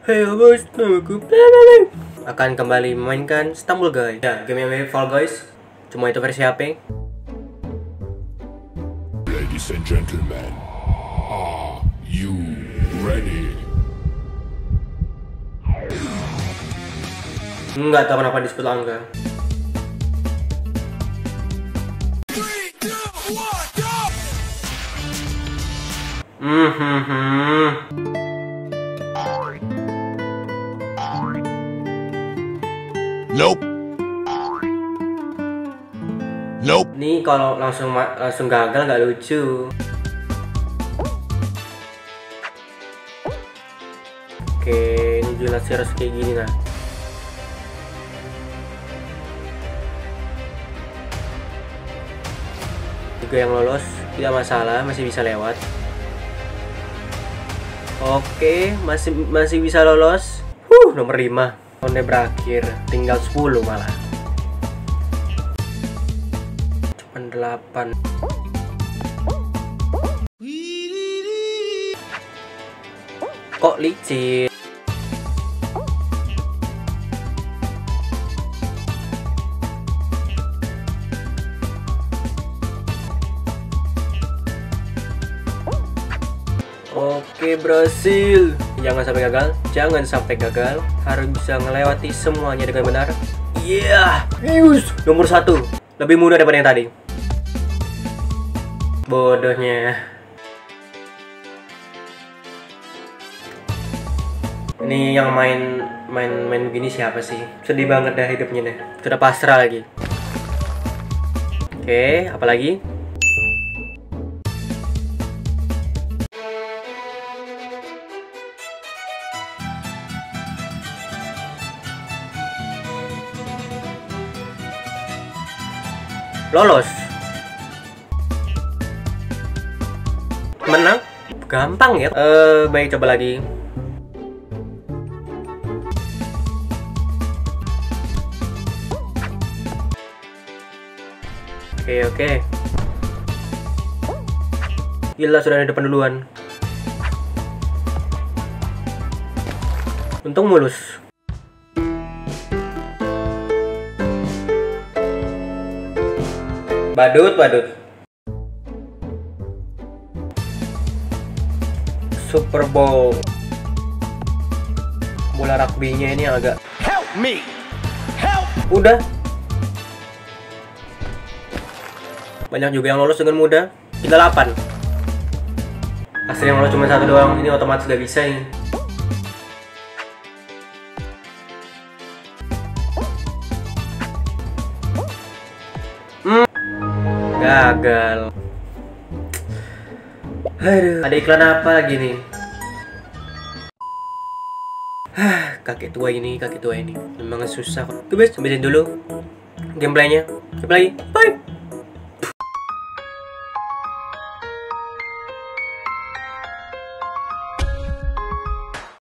Hey guys, namaku Blablabla akan kembali memainkan Stumble Guys. Ya, game yang mirip Fall Guys, cuma itu versi HP. Ladies and gentlemen, are you ready? Nggak tahu kenapa disebut angka. Nope. Nope. Nih kalau langsung gagal nggak lucu. Oke, ini jelas harus kayak gini nah. Juga yang lolos tidak masalah, masih bisa lewat. Oke, masih bisa lolos. Nomor 5. Ronde berakhir, tinggal 10 malah. Cuman 8. Kok licin? Oke, berhasil. Jangan sampai gagal, jangan sampai gagal. Harus bisa melewati semuanya dengan benar. Iya, nomor 1. Lebih mudah daripada yang tadi. Bodohnya. Ini yang main begini siapa sih? Sedih banget dah hidupnya deh. Sudah pasrah lagi. Oke, apa lagi? Lolos. Menang. Gampang ya. Baik, coba lagi. Oke. Gila, sudah di depan duluan. Untung mulus. Badut. Super Bowl. Bola rugby-nya ini agak. Help me! Help! Udah. Banyak juga yang lolos dengan mudah. Tinggal 8. Asli yang lolos cuma 1 doang. Ini otomatis gak bisa ini. Gagal. Aduh, ada iklan apa lagi nih? Kakek tua ini memang susah. Oke guys, sampai sini dulu gameplaynya. Sampai lagi. Bye.